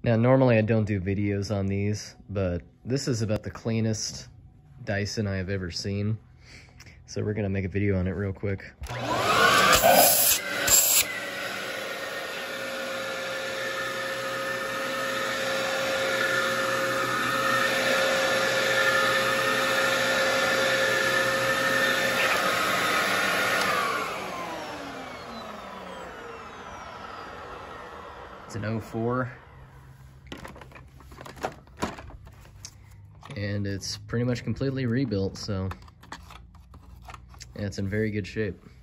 Now, normally I don't do videos on these, but this is about the cleanest Dyson I have ever seen. So we're gonna make a video on it real quick. It's an 04. And it's pretty much completely rebuilt, so yeah, it's in very good shape.